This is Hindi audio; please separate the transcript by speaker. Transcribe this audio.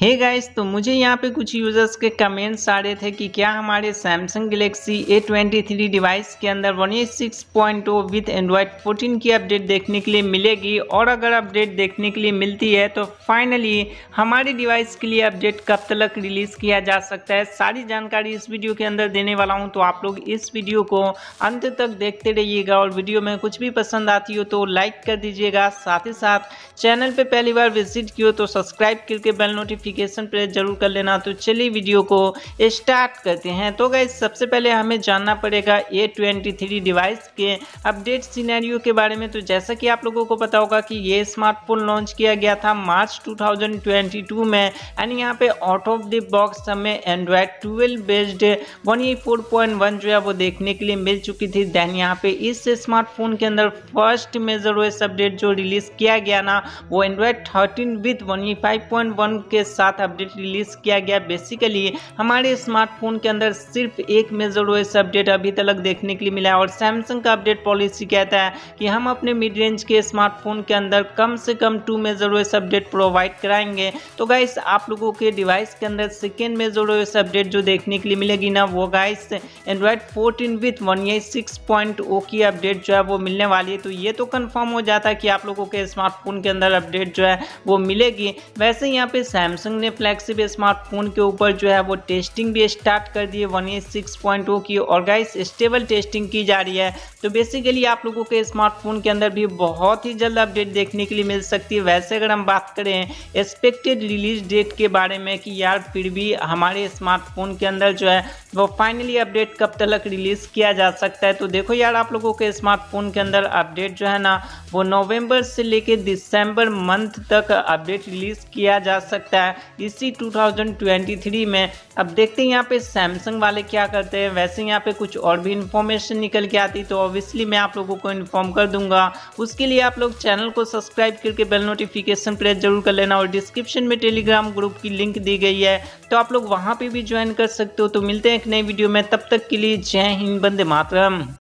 Speaker 1: हे गाइस, तो मुझे यहाँ पे कुछ यूज़र्स के कमेंट्स आ रहे थे कि क्या हमारे सैमसंग गैलेक्सी A23 डिवाइस के अंदर 186.0 विद एंड्रॉयड 14 की अपडेट देखने के लिए मिलेगी, और अगर अपडेट देखने के लिए मिलती है तो फाइनली हमारे डिवाइस के लिए अपडेट कब तक रिलीज़ किया जा सकता है। सारी जानकारी इस वीडियो के अंदर देने वाला हूँ, तो आप लोग इस वीडियो को अंत तक देखते रहिएगा। और वीडियो में कुछ भी पसंद आती हो तो लाइक कर दीजिएगा, साथ ही साथ चैनल पर पहली बार विजिट की हो तो सब्सक्राइब करके बेल नोटिफिकेशन प्रेस जरूर कर लेना। तो चलिए वीडियो को स्टार्ट करते हैं। तो गाइस, सबसे पहले हमें जानना पड़ेगा A23 डिवाइस के अपडेट सिनेरियो के बारे में। तो जैसा कि आप लोगों को पता होगा कि ये स्मार्टफोन लॉन्च किया गया था मार्च 2022 में, एंड यहाँ पे आउट ऑफ द बॉक्स हमें एंड्रॉयड 12 बेस्ड 184.1 जो है वो देखने के लिए मिल चुकी थी। देन यहाँ पे इस स्मार्टफोन के अंदर फर्स्ट मेजर ओएस अपडेट जो रिलीज किया गया ना, वो एंड्रॉयड 13 विद 185.1 के साथ अपडेट रिलीज किया गया। बेसिकली हमारे स्मार्टफोन के अंदर सिर्फ एक मेजर ओएस अपडेट अभी तक देखने के लिए मिला है, और सैमसंग का अपडेट पॉलिसी कहता है कि हम अपने मिड रेंज के स्मार्टफोन के अंदर कम से कम 2 मेजर ओएस अपडेट प्रोवाइड कराएंगे। तो गाइस, आप लोगों के डिवाइस के अंदर सेकेंड मेजर ओएस अपडेट जो देखने के लिए मिलेगी ना, वो गाइस एंड्रॉयड 14 विथ 186.0 की अपडेट जो है वो मिलने वाली है। तो ये तो कंफर्म हो जाता है कि आप लोगों के स्मार्टफोन के अंदर अपडेट जो है वो मिलेगी। वैसे यहाँ पे सैमसंग ने फ्लैगशिप स्मार्टफोन के ऊपर जो है वो टेस्टिंग भी स्टार्ट कर दी है 186.0 की, और गाइस स्टेबल टेस्टिंग की जा रही है। तो बेसिकली आप लोगों के स्मार्टफोन के अंदर भी बहुत ही जल्द अपडेट देखने के लिए मिल सकती है। वैसे अगर हम बात करें एक्सपेक्टेड रिलीज डेट के बारे में कि यार फिर भी हमारे स्मार्टफोन के अंदर जो है वो फाइनली अपडेट कब तक रिलीज किया जा सकता है, तो देखो यार, आप लोगों के स्मार्टफोन के अंदर अपडेट जो है ना वो नवंबर से लेके दिसंबर मंथ तक अपडेट रिलीज किया जा सकता है इसी 2023 में। अब देखते हैं यहाँ पे सैमसंग वाले क्या करते हैं। वैसे यहाँ पे कुछ और भी इंफॉर्मेशन निकल के आती तो ऑब्वियसली मैं आप लोगों को इन्फॉर्म कर दूंगा। उसके लिए आप लोग चैनल को सब्सक्राइब करके बेल नोटिफिकेशन प्रेस जरूर कर लेना, और डिस्क्रिप्शन में टेलीग्राम ग्रुप की लिंक दी गई है, तो आप लोग वहां पे भी ज्वाइन कर सकते हो। तो मिलते हैं एक नई वीडियो में, तब तक के लिए जय हिंद, वंदे मातरम।